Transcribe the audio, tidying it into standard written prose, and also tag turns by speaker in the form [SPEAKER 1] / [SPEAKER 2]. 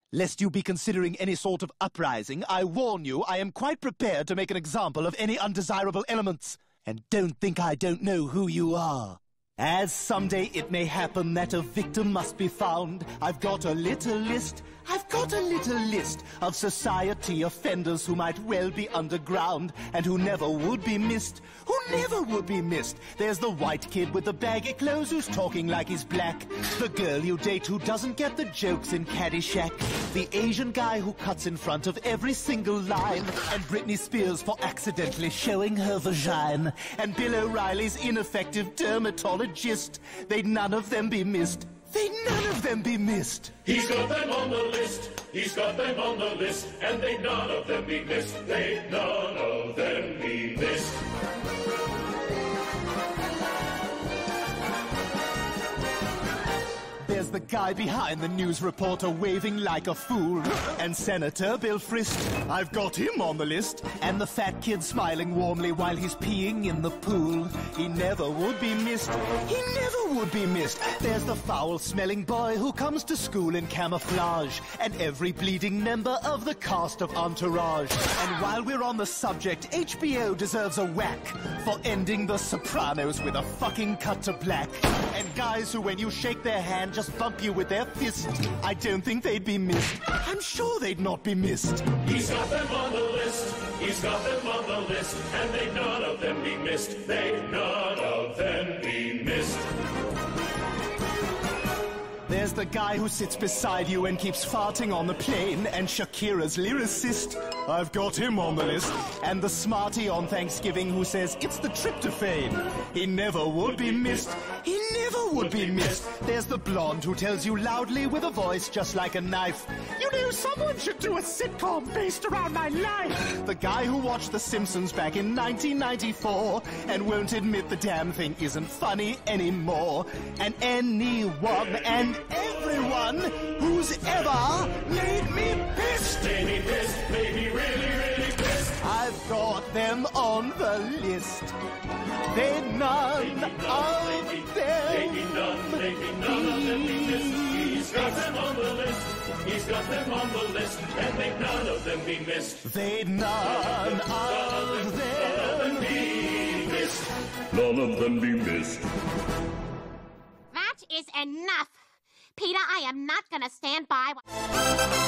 [SPEAKER 1] Lest you be considering any sort of uprising, I warn you I am quite prepared to make an example of any undesirable elements. And don't think I don't know who you are. As someday it may happen that a victim must be found, I've got a little list of society offenders who might well be underground and who never would be missed. There's the white kid with the baggy clothes who's talking like he's black. The girl you date who doesn't get the jokes in Caddyshack. The Asian guy who cuts in front of every single line. And Britney Spears for accidentally showing her vagina. And Bill O'Reilly's ineffective dermatologist. They'd none of them be missed.
[SPEAKER 2] He's got them on the list. He's got them on the list. And they'd none of them be missed. They'd none of them be missed.
[SPEAKER 1] There's the guy behind the news reporter waving like a fool. And Senator Bill Frist, I've got him on the list. And the fat kid smiling warmly while he's peeing in the pool. He never would be missed. There's the foul-smelling boy who comes to school in camouflage. And every bleeding member of the cast of Entourage. And while we're on the subject, HBO deserves a whack for ending The Sopranos with a fucking cut to black. And guys who, when you shake their hand, just bump you with their fist. I don't think they'd be missed. I'm sure they'd not be missed.
[SPEAKER 2] He's got them on the list. He's got them on the list. And they'd none of them be missed. They'd none of them be missed.
[SPEAKER 1] There's the guy who sits beside you and keeps farting on the plane, and Shakira's lyricist. I've got him on the list. And the smarty on Thanksgiving who says it's the tryptophan. He never would be missed. There's the blonde who tells you loudly with a voice just like a knife. You know, someone should do a sitcom based around my life. The guy who watched The Simpsons back in 1994 and won't admit the damn thing isn't funny anymore. And anyone and everyone who's ever made me pissed.
[SPEAKER 2] Made me pissed, made me really, really pissed.
[SPEAKER 1] I've got them on the list. They'd none of them be missed.
[SPEAKER 2] He's got them on the list. He's got them on the list. And they'd none of them be missed.
[SPEAKER 1] They'd none of them
[SPEAKER 2] be missed.
[SPEAKER 3] None of them be missed.
[SPEAKER 4] That is enough. Peter, I am not gonna stand by.